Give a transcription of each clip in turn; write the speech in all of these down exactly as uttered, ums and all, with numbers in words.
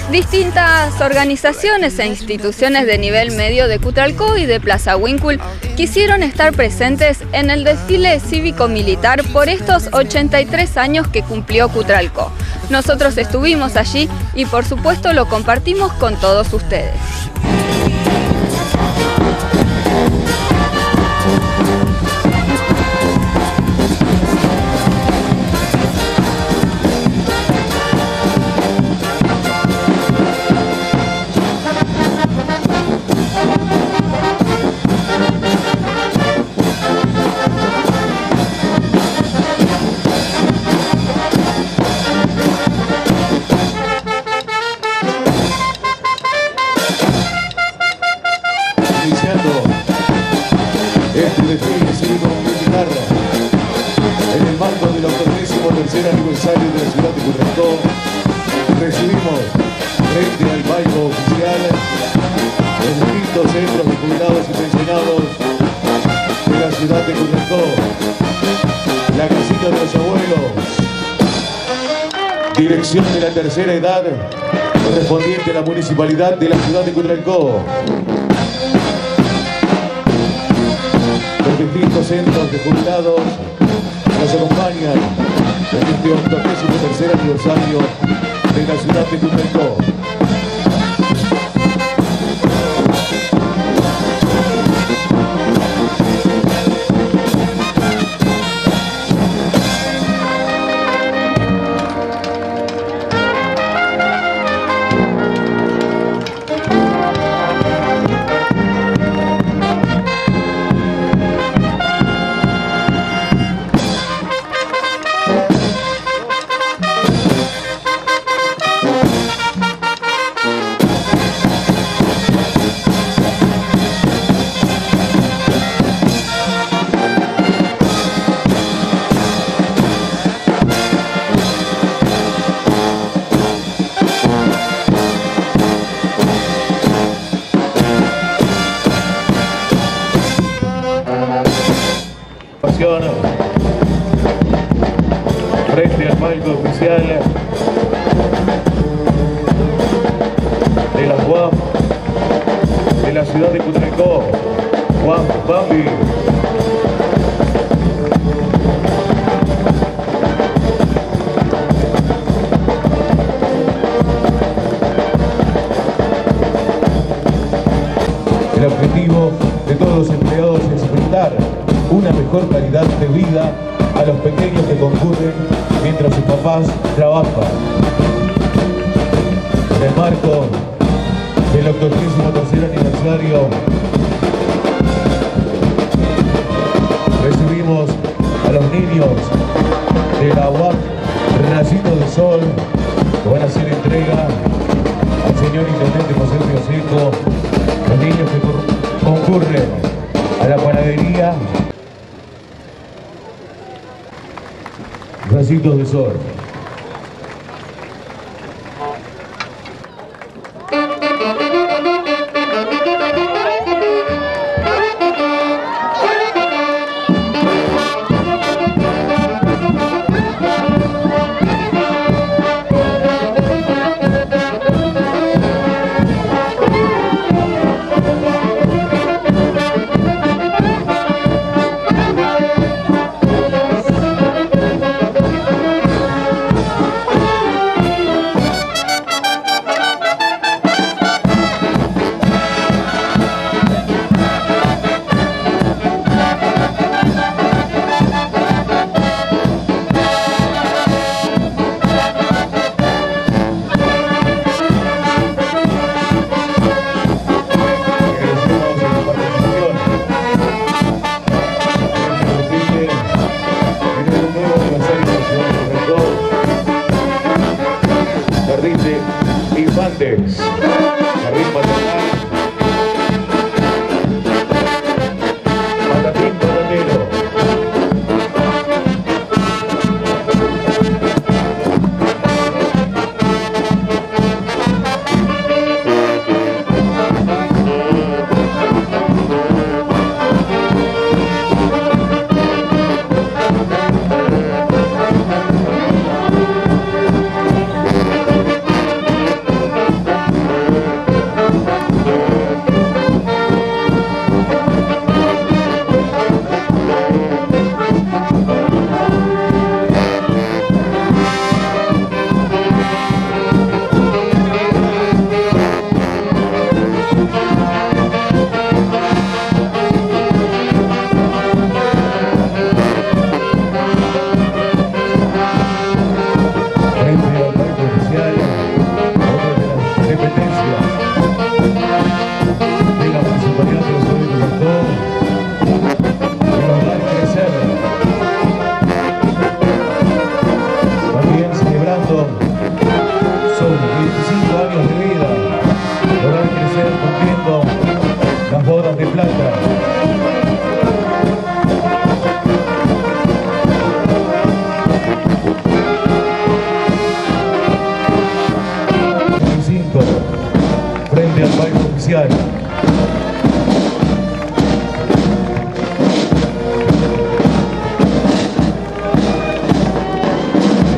Distintas organizaciones e instituciones de nivel medio de Cutralcó y de Plaza Huíncul quisieron estar presentes en el desfile cívico-militar por estos ochenta y tres años que cumplió Cutralcó. Nosotros estuvimos allí y por supuesto lo compartimos con todos ustedes. Este desfile cívico-militar en el marco del octogésimo tercer aniversario de la ciudad de Cutralcó, recibimos frente al palco oficial en distintos centros de jubilados y pensionados de la ciudad de Cutralcó, la casita de los abuelos, dirección de la tercera edad correspondiente a la municipalidad de la ciudad de Cutralcó. Los distintos centros de jubilados nos acompañan en este octogésimo tercer aniversario de la ciudad de Cutralcó. Frente al palco oficial de la U A M de la ciudad de Cutralcó, Juan Bambi. El objetivo de todos los empleados es brindar una mejor calidad de vida a los pequeños que concurren mientras sus papás trabajan. En el marco del octogésimo tercer aniversario recibimos a los niños de la U A M Rayito de Sol que van a hacer entrega al señor intendente José Pioseco, los niños que concurren a la panadería Rayitos de Sol.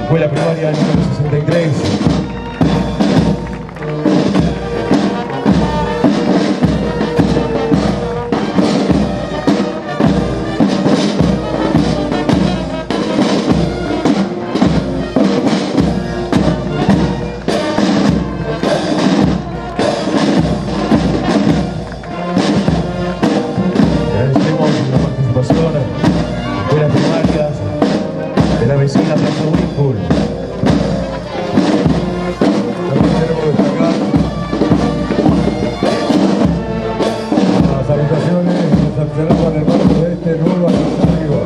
Escuela Primaria número sesenta y tres. Agradecemos la participación de las primarias de la vecina Plaza Winkle. También queremos destacar las habitaciones que se observan en el marco de este nuevo aniversario.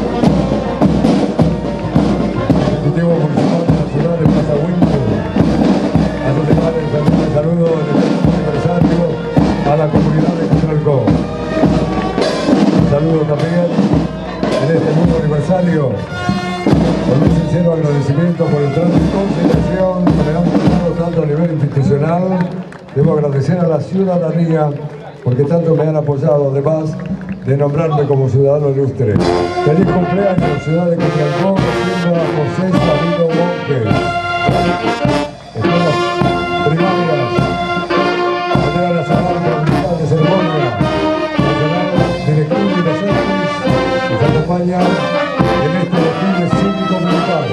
El Ejecutivo Municipal de la ciudad de Plaza Winkle hace llegar el saludo del nuevo aniversario a la comunidad de Cutralcó. Un saludo también en este nuevo aniversario. Con un sincero agradecimiento por el trato y consideración que me han prestado tanto a nivel institucional. Debo agradecer a la ciudadanía porque tanto me han apoyado, además de nombrarme como ciudadano ilustre. Feliz cumpleaños, ciudad de Cutralcó, siendo a José Sabino Montes. Escuelas primarias, bandera nacional, comunidad de ceremonia, nacional, directivo y docentes, nos acompañan en este desfile cívico-militar.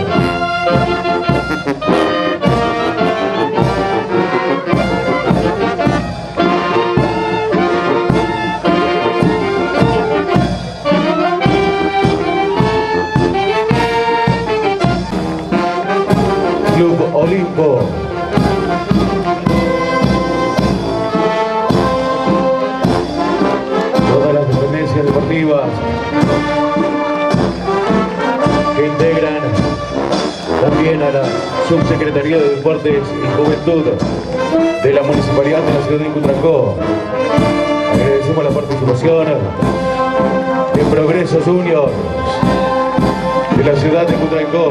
Club Olimpo. Todas las dependencias deportivas que integran también a la Subsecretaría de Deportes y Juventud de la Municipalidad de la Ciudad de Cutralcó. Agradecemos la participación de Progreso Junior de la Ciudad de Cutralcó.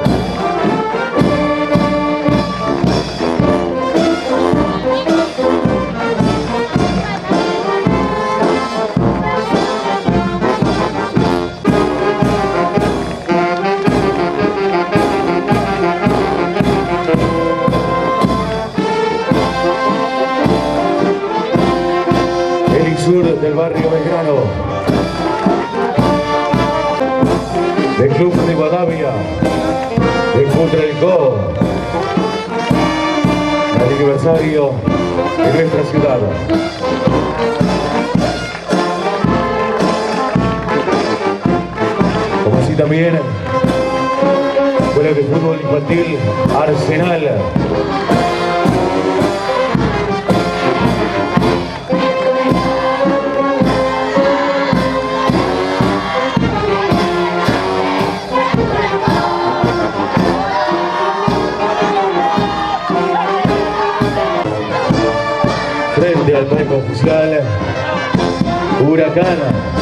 Del barrio Belgrano, del Club de Guadavia, de Cutralcó, el aniversario de nuestra ciudad. Como así también, Escuela de Fútbol Infantil Arsenal. Frente al palco oficial, Huracán.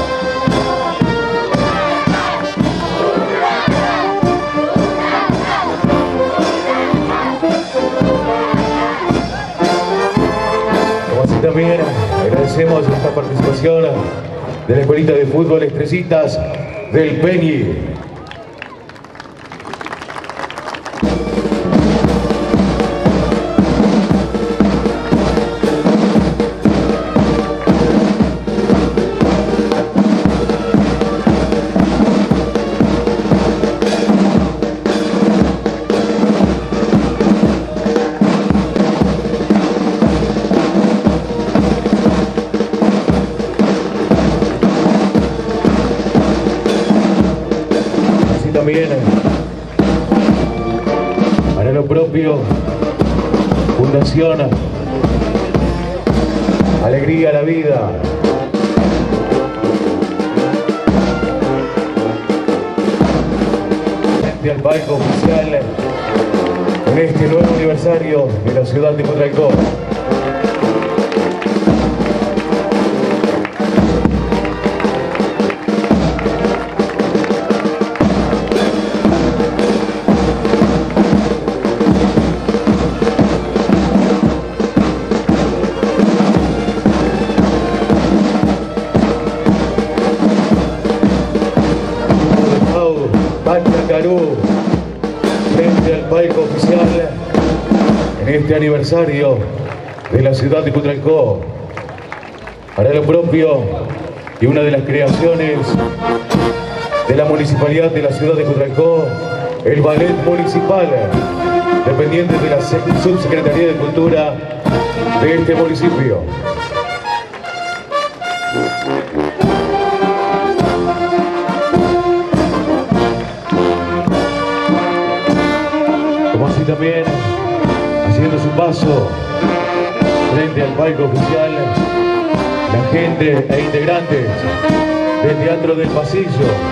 Como así también agradecemos esta participación de la Escuelita de Fútbol Estrellitas del Peñi. También para lo propio, Fundación Alegría a la Vida. Frente al palco oficial en este nuevo aniversario de la ciudad de Cutralcó. Carú, frente al palco oficial en este aniversario de la ciudad de Cutralcó. Hará lo propio y una de las creaciones de la municipalidad de la ciudad de Cutralcó, el ballet municipal, dependiente de la Subsecretaría de Cultura de este municipio. Como así también, haciendo su paso frente al palco oficial, la gente e integrantes del Teatro del Pasillo.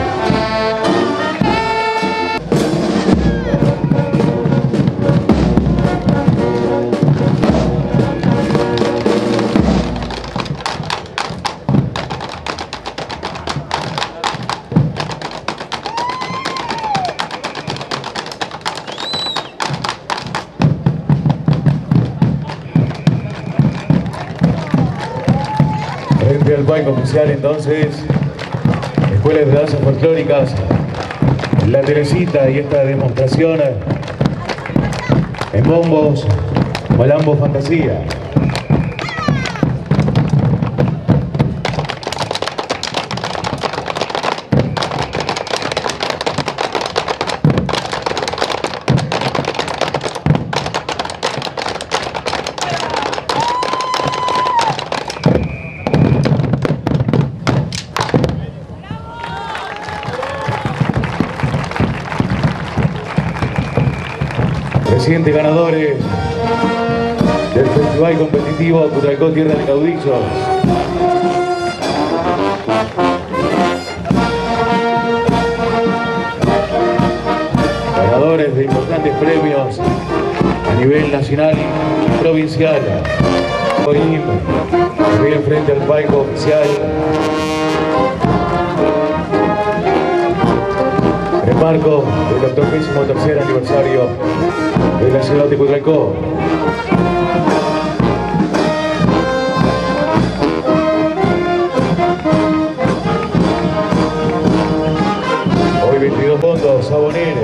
Frente al palco oficial, entonces, escuelas de danzas folclóricas, La Teresita y esta demostración en bombos, Malambo Fantasía. Recientes ganadores del Festival Competitivo Cutralcó Tierra de Caudillos. Ganadores de importantes premios a nivel nacional y provincial. Hoy, bien frente al palco oficial, en el marco del octogésimo tercer aniversario de la ciudad de Cutralcó. Hoy veintidós fondos a Bonere.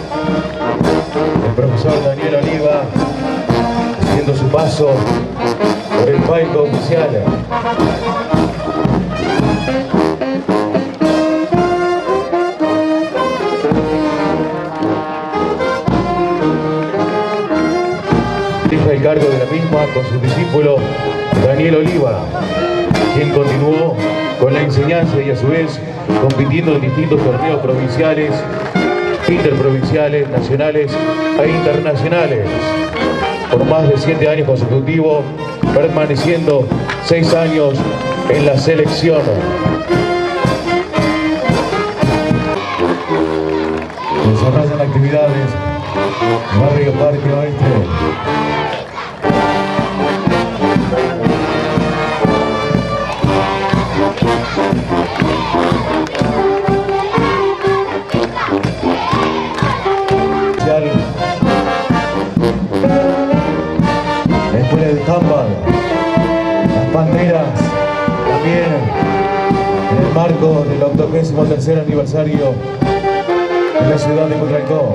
El profesor Daniel Oliva haciendo su paso por el palco oficial. Deja el cargo de la misma con su discípulo Daniel Oliva, quien continuó con la enseñanza y a su vez compitiendo en distintos torneos provinciales, interprovinciales, nacionales e internacionales, por más de siete años consecutivos, permaneciendo seis años en la selección. Desarrollan actividades en Barrio Parque Oeste. La escuela de Tampa, las Panteras, también en el marco del octogésimo tercer aniversario de la ciudad de Cutralcó.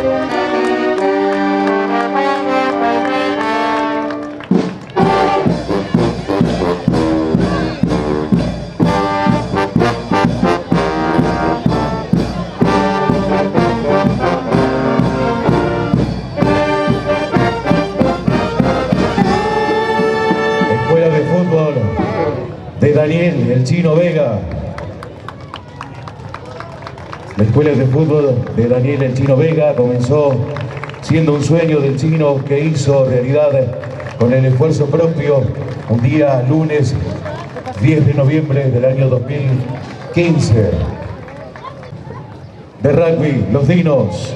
De Daniel, el Chino Vega. La escuela de fútbol de Daniel, el Chino Vega, comenzó siendo un sueño del Chino que hizo realidad con el esfuerzo propio un día lunes diez de noviembre del año dos mil quince. De rugby, los Dinos.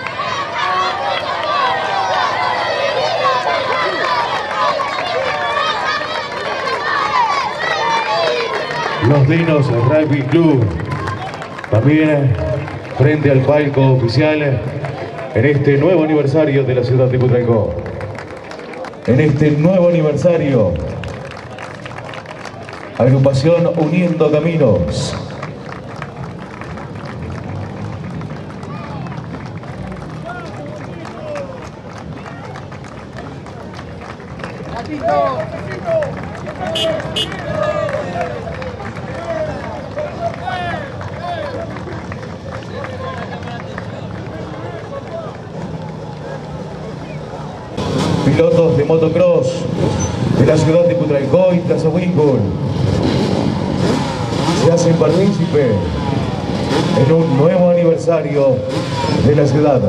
Los Dinos Rugby Club, también frente al palco oficial en este nuevo aniversario de la ciudad de Cutralcó. En este nuevo aniversario, agrupación Uniendo Caminos. Pilotos de motocross de la ciudad de Cutralcó y Plaza Winkle se hacen partícipe en un nuevo aniversario de la ciudad.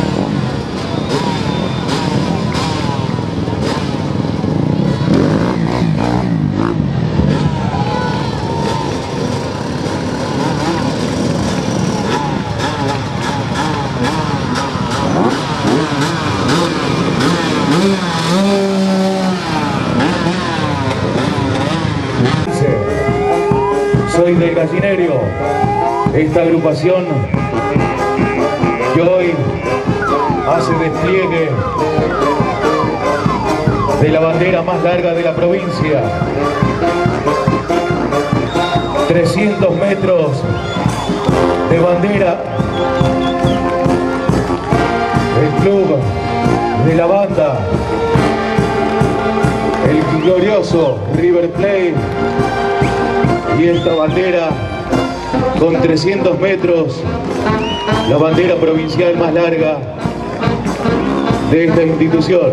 Soy del Gallinero, esta agrupación que hoy hace despliegue de la bandera más larga de la provincia. trescientos metros de bandera. El club de la banda, el glorioso River Plate, y esta bandera con trescientos metros, la bandera provincial más larga de esta institución.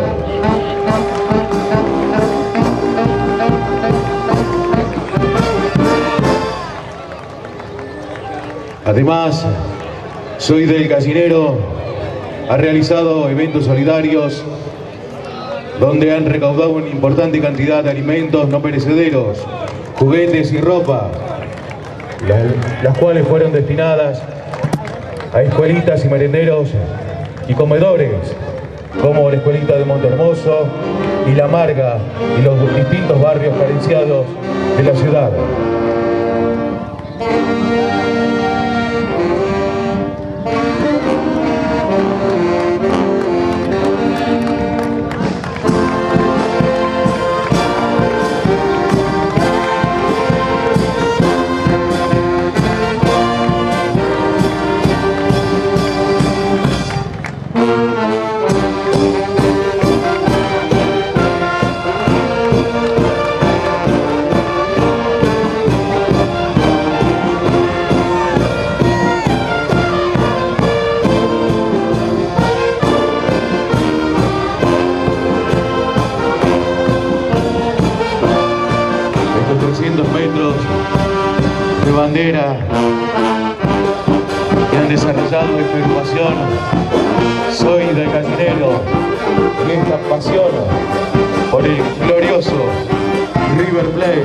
Además, soy del Gallinero, ha realizado eventos solidarios donde han recaudado una importante cantidad de alimentos no perecederos, juguetes y ropa, las, las cuales fueron destinadas a escuelitas y merenderos y comedores, como la escuelita de Montehermoso y La Marga y los distintos barrios carenciados de la ciudad. Metros de bandera que han desarrollado esta agrupación. Soy del Gallinero y esta pasión por el glorioso River Plate.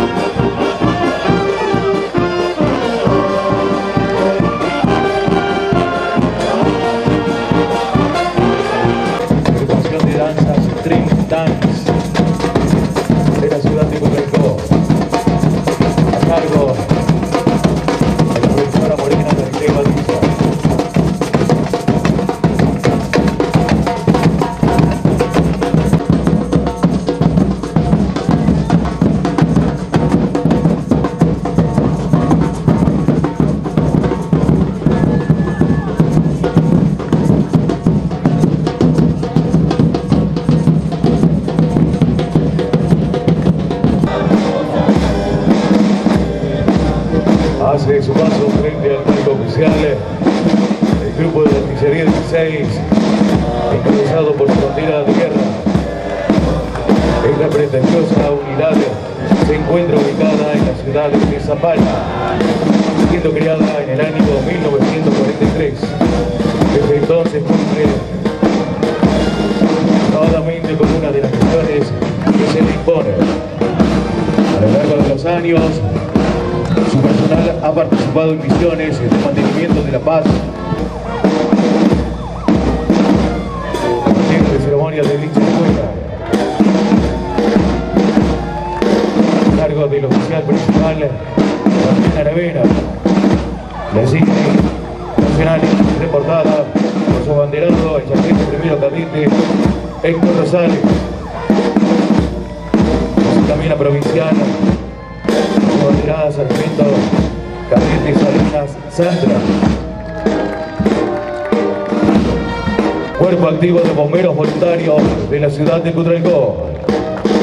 Agrupación de danzas String Dance de la ciudad de Cutralcó, a cargo de la profesora Morena del Esteban Villa. Hace su paso frente al palco oficial el grupo de artillería dieciséis, encabezado por su bandera de guerra. Esta prestigiosa unidad se encuentra ubicada en la ciudad de Zapala, siendo creada en el año mil novecientos cuarenta y tres. Desde entonces cumple nuevamente con una de las misiones que se le impone. A lo largo de los años, su personal ha participado en misiones de mantenimiento de la paz, de ceremonias de dicha escuela, a cargo del oficial principal Martín Aravena, la insignia nacional reportada por su abanderado, el sargento primero cadete Héctor Rosales, así también la provincial abanderada sargento cadete Salinas Sandra, cuerpo activo de bomberos voluntarios de la ciudad de Cutralcó.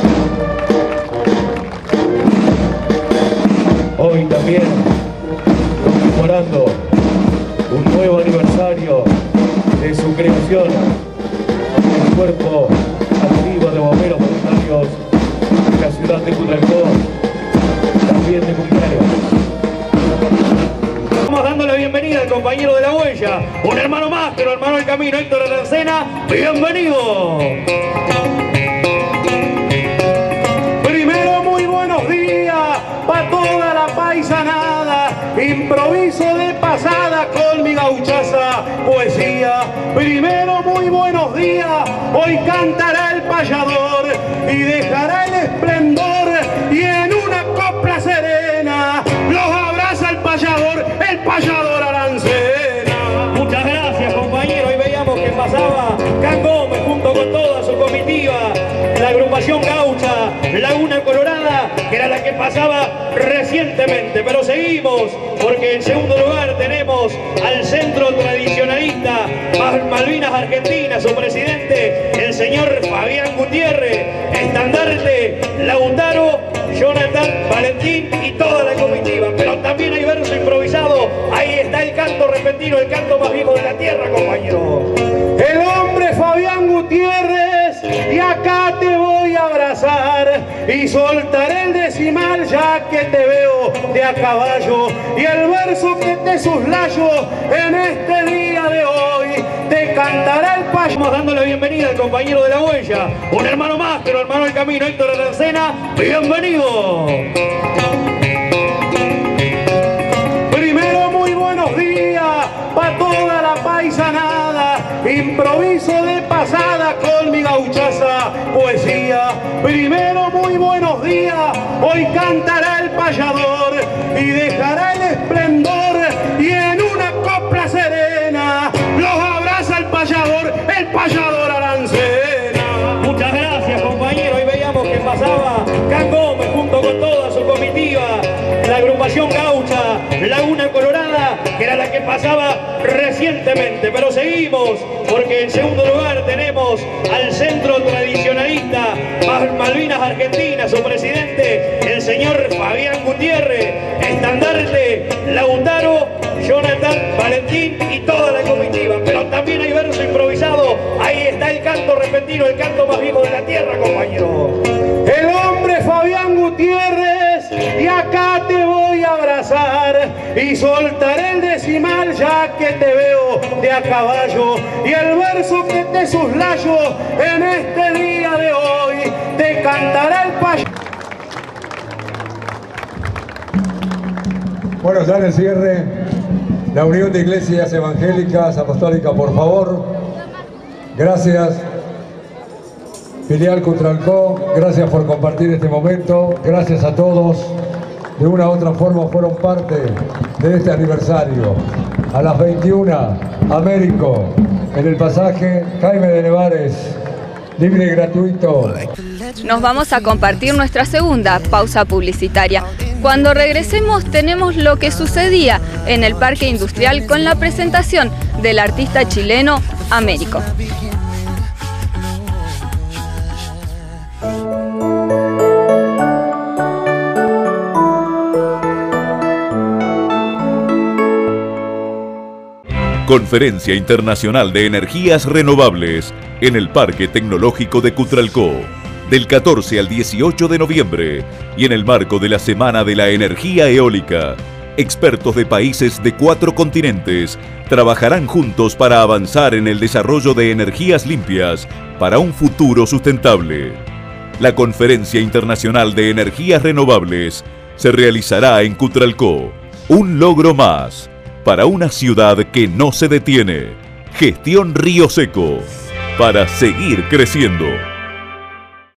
también conmemorando un nuevo aniversario de su creación, el Cuerpo Activo de Bomberos Voluntarios de la ciudad de Cutralcó, también de cumpleaños. Vamos dando la bienvenida al compañero de la huella, un hermano más, pero hermano del camino, Héctor Arancena. ¡Bienvenido! Primero, muy buenos días para toda la paisanada. Improviso de pasada con mi gauchaza poesía. Primero, muy buenos días. Hoy cantará el payador y dejará el esplendor, y en una copla serena los abraza el payador, el payador Arancena. Muchas gracias, compañero. Hoy veíamos que pasaba Can Gómez junto con toda su comitiva, la agrupación gaucha Laguna Colorada, que era la que pasaba recientemente. Pero seguimos, porque en segundo lugar tenemos al Centro Tradicionalista Malvinas Argentinas, su presidente, el señor Fabián Gutiérrez, estandarte Lautaro, Jonathan, Valentín y toda la comitiva. Pero también hay verso improvisado. Ahí está el canto repentino, el canto más viejo de la tierra, compañero. El hombre Fabián Gutiérrez, y acá te voy a abrazar y soltaré el decimal ya que te veo de a caballo, y el verso que te soslayo en este día de hoy te cantará el payo. Vamos dando la bienvenida al compañero de la huella, un hermano más, pero hermano del camino, Héctor Arancena. ¡Bienvenido! Primero, muy buenos días para toda la paisanada. Improviso de pasada con mi gauchaza poesía. Primero, muy buenos días. Hoy cantará el payador y dejará el esplendor, y en una copla serena los abraza el payador, el payador Arancena. Muchas gracias, compañero. Hoy veíamos que pasaba Can Gómez junto con toda su comitiva, la agrupación gaucha Laguna Colorada, que era la que pasaba recientemente. Pero seguimos, porque en segundo lugar tenemos al Centro Tradicionalista Malvinas Argentinas, su presidente, el señor Fabián Gutiérrez, estandarte Lautaro, Jonathan, Valentín y toda la comitiva. Pero también hay verso improvisado. Ahí está el canto repentino, el canto más viejo de la tierra, compañero. El hombre Fabián Gutiérrez, y acá te voy a abrazar y soltaré el decimal ya que te veo de a caballo, y el verso que te soslayo en este día de hoy te cantará el payo. Bueno, ya en el cierre, la Unión de Iglesias Evangélicas Apostólicas, por favor. Gracias. Filial Cutralcó, gracias por compartir este momento. Gracias a todos. De una u otra forma fueron parte de este aniversario. A las veintiuna, Américo, en el pasaje Jaime de Nevares, libre y gratuito. Nos vamos a compartir nuestra segunda pausa publicitaria. Cuando regresemos tenemos lo que sucedía en el Parque Industrial con la presentación del artista chileno Américo. Conferencia Internacional de Energías Renovables en el Parque Tecnológico de Cutralcó, del catorce al dieciocho de noviembre, y en el marco de la Semana de la Energía Eólica. Expertos de países de cuatro continentes trabajarán juntos para avanzar en el desarrollo de energías limpias para un futuro sustentable. La Conferencia Internacional de Energías Renovables se realizará en Cutralcó, un logro más para una ciudad que no se detiene. Gestión Río Seco, para seguir creciendo.